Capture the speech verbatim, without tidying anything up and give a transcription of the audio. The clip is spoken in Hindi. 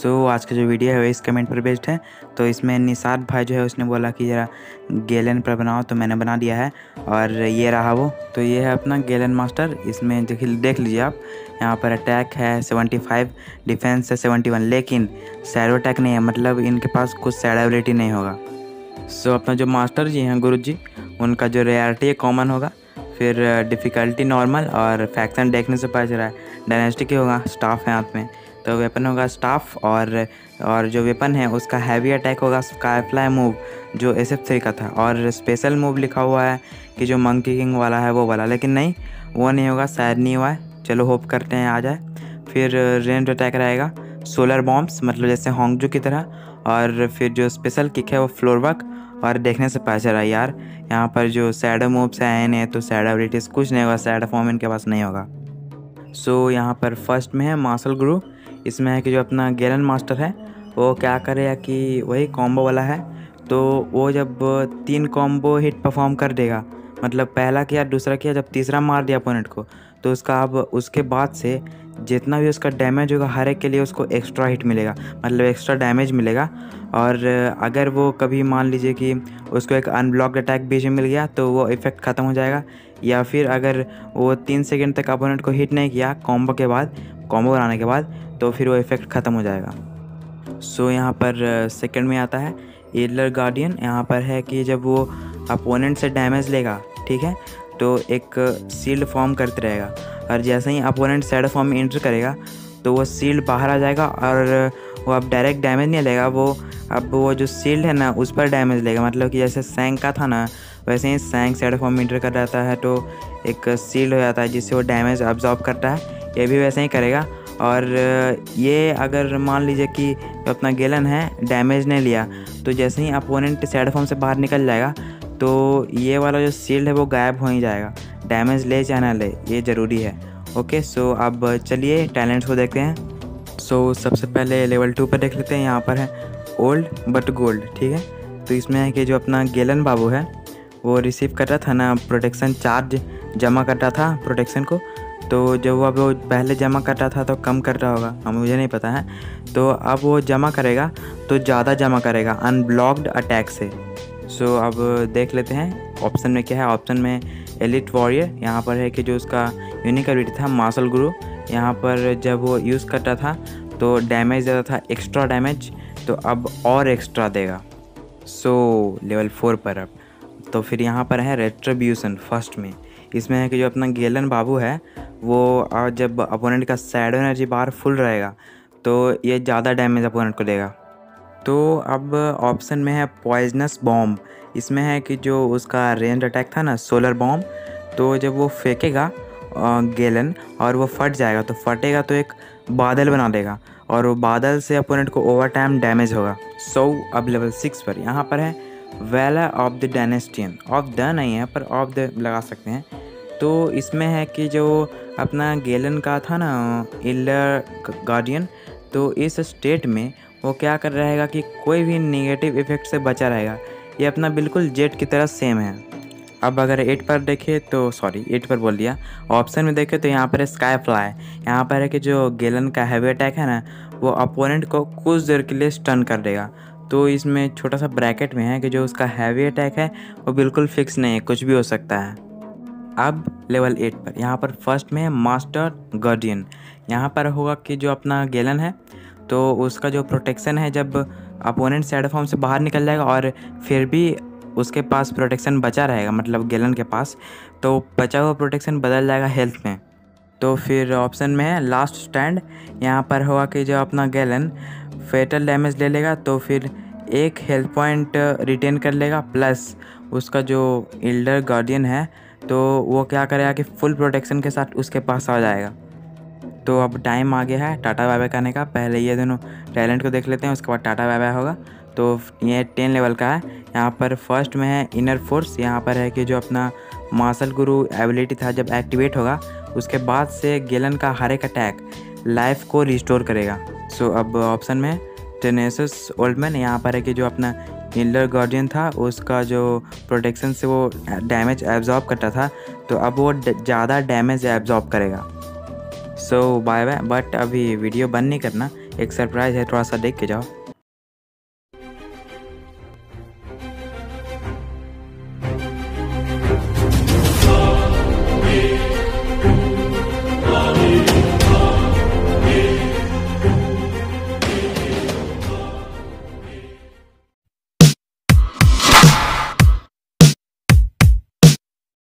सो so, आज का जो वीडियो है वो इस कमेंट पर बेस्ड है। तो इसमें निसार भाई जो है उसने बोला कि ज़रा गैलन पर बनाओ, तो मैंने बना दिया है और ये रहा वो। तो ये है अपना गैलन मास्टर। इसमें देख देख लीजिए आप, यहाँ पर अटैक है पचहत्तर, डिफेंस है इकहत्तर, लेकिन शैडो अटैक नहीं है, मतलब इनके पास कुछ शैडो एबिलिटी नहीं होगा। सो so, अपना जो मास्टर जी हैं गुरु जी, उनका जो रेयरिटी है कॉमन होगा, फिर डिफ़िकल्टी नॉर्मल, और फैक्शन देखने से पता चल रहा है डायनेस्टिक ही होगा। स्टाफ है हाथ में, तो वेपन होगा स्टाफ, और और जो वेपन है उसका हैवी अटैक होगा स्काई फ्लाई मूव जो एस एफ थ्री का था, और स्पेशल मूव लिखा हुआ है कि जो मंकी किंग वाला है वो वाला, लेकिन नहीं वो नहीं होगा, शायद नहीं हुआ है। चलो होप करते हैं आ जाए। फिर रेंज अटैक रहेगा सोलर बॉम्ब्स, मतलब जैसे होंगजू की तरह, और फिर जो स्पेशल किक है वो फ्लोर वर्क। और देखने से पता चला यार यहाँ पर जो शैडो मूव्स आए हैं तो शैडो एबिलिटीज़ कुछ नहीं होगा, शैडो फॉर्म इनके पास नहीं होगा। सो so, यहाँ पर फर्स्ट में है मार्शल गुरु। इसमें है कि जो अपना गैलन मास्टर है वो क्या करेगा कि वही कॉम्बो वाला है, तो वो जब तीन कॉम्बो हिट परफॉर्म कर देगा, मतलब पहला किया दूसरा किया, जब तीसरा मार दिया अपोनेंट को, तो उसका अब उसके बाद से जितना भी उसका डैमेज होगा हर एक के लिए उसको एक्स्ट्रा हिट मिलेगा, मतलब एक्स्ट्रा डैमेज मिलेगा। और अगर वो कभी मान लीजिए कि उसको एक अनब्लॉक्ड अटैक बीच में मिल गया तो वो इफ़ेक्ट ख़त्म हो जाएगा, या फिर अगर वो तीन सेकंड तक अपोनेंट को हिट नहीं किया कॉम्बो के बाद, कॉम्बो बनाने के बाद, तो फिर वो इफ़ेक्ट ख़त्म हो जाएगा। सो so, यहाँ पर सेकंड में आता है एडलर गार्डियन। यहाँ पर है कि जब वो अपोनेंट से डैमेज लेगा, ठीक है, तो एक सील्ड फॉर्म करते रहेगा, और जैसे ही अपोनेंट शैडो फॉर्म में एंटर करेगा तो वो सील्ड बाहर आ जाएगा, और वो अब डायरेक्ट डैमेज नहीं लेगा, वो अब वो जो सील्ड है ना उस पर डैमेज लेगा। मतलब कि जैसे सैंग का था ना, वैसे ही सैंग शैडो फॉर्म में एंटर कर जाता है तो एक सील्ड हो जाता है जिससे वो डैमेज अब्जॉर्ब करता है, ये भी वैसे ही करेगा। और ये अगर मान लीजिए कि अपना गैलन है डैमेज नहीं लिया, तो जैसे ही अपोनेंट शैडो फॉर्म से बाहर निकल जाएगा तो ये वाला जो सील्ड है वो गायब हो ही जाएगा, डैमेज ले चाहे ना ले, ये ज़रूरी है। ओके, सो अब चलिए टैलेंट्स को देखते हैं। सो सबसे पहले लेवल टू पर देख लेते हैं। यहाँ पर है ओल्ड बट गोल्ड, ठीक है। तो इसमें है कि जो अपना गैलन बाबू है वो रिसीव कर रहा था ना प्रोटेक्शन चार्ज, जमा कर रहा था प्रोटेक्शन को, तो जब वो अब वो पहले जमा कर रहा था तो कम कर रहा होगा, हमें मुझे नहीं पता है। तो अब वो जमा करेगा तो ज़्यादा जमा करेगा अनब्लॉक्ड अटैक से। सो so, अब देख लेते हैं ऑप्शन में क्या है। ऑप्शन में एलिट वॉरियर, यहाँ पर है कि जो उसका यूनिक एबिलिटी था मार्शल गुरु, यहाँ पर जब वो यूज़ करता था तो डैमेज देता था एक्स्ट्रा डैमेज, तो अब और एक्स्ट्रा देगा। सो so, लेवल फोर पर अब तो फिर यहाँ पर है रेट्रिब्यूशन फर्स्ट में। इसमें है कि जो अपना गैलन बाबू है वो जब अपोनेंट का शैडो एनर्जी बार फुल रहेगा तो ये ज़्यादा डैमेज अपोनेंट को देगा। तो अब ऑप्शन में है पॉइजनस बॉम्ब। इसमें है कि जो उसका रेंज अटैक था ना सोलर बॉम्ब, तो जब वो फेंकेगा गैलन और वो फट जाएगा, तो फटेगा तो एक बादल बना देगा, और वो बादल से अपोनेंट को ओवर टाइम डैमेज होगा। सो अब लेवल सिक्स पर यहाँ पर है valor of the dynastian, of the नहीं है पर ऑफ द लगा सकते हैं। तो इसमें है कि जो अपना गैलन का था ना एल्डर गार्डियन, तो इस स्टेट में वो क्या कर रहेगा कि कोई भी नेगेटिव इफ़ेक्ट से बचा रहेगा। ये अपना बिल्कुल जेट की तरह सेम है। अब अगर एट पर देखें तो सॉरी एट पर बोल दिया, ऑप्शन में देखें तो यहाँ पर है स्काई फ्लाई। यहाँ पर है कि जो गैलन का हैवी अटैक है ना वो अपोनेंट को कुछ देर के लिए स्टन कर देगा। तो इसमें छोटा सा ब्रैकेट में है कि जो उसका हैवी अटैक है वो बिल्कुल फिक्स नहीं है, कुछ भी हो सकता है। अब लेवल एट पर यहाँ पर फर्स्ट में है मास्टर गार्डियन। यहाँ पर होगा कि जो अपना गैलन है तो उसका जो प्रोटेक्शन है, जब अपोनेंट शैडो फॉर्म से बाहर निकल जाएगा और फिर भी उसके पास प्रोटेक्शन बचा रहेगा, मतलब गैलन के पास, तो बचा हुआ प्रोटेक्शन बदल जाएगा हेल्थ में। तो फिर ऑप्शन में है लास्ट स्टैंड। यहाँ पर होगा कि जो अपना गैलन फेटल डैमेज ले लेगा तो फिर एक हेल्थ पॉइंट रिटेन कर लेगा, प्लस उसका जो एल्डर गार्डियन है तो वो क्या करेगा कि फुल प्रोटेक्शन के साथ उसके पास आ जाएगा। तो अब टाइम आ गया है टाटा बाय बाय करने का। पहले ये दोनों टैलेंट को देख लेते हैं, उसके बाद टाटा बाय बाय होगा। तो ये टेन लेवल का है। यहाँ पर फर्स्ट में है इनर फोर्स। यहाँ पर है कि जो अपना मार्शल गुरु एबिलिटी था जब एक्टिवेट होगा उसके बाद से गैलन का हर एक अटैक लाइफ को रिस्टोर करेगा। सो अब ऑप्शन में टेनेसिस ओल्डमैन। यहाँ पर है कि जो अपना एल्डर गार्डियन था उसका जो प्रोटेक्शन से वो डैमेज एब्जॉर्ब करता था, तो अब वो ज़्यादा डैमेज एब्जॉर्ब करेगा। So bye bye. बट अभी वीडियो बंद नहीं करना, एक सरप्राइज़ है, थोड़ा सा देख के जाओ।